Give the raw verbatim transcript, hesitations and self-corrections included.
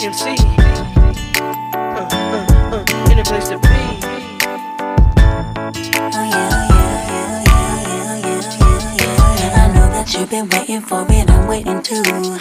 M C, uh, uh, uh, in a place to be. Oh yeah, yeah, yeah, yeah, yeah, yeah, yeah, yeah. I know that you've been waiting for it, I'm waiting too.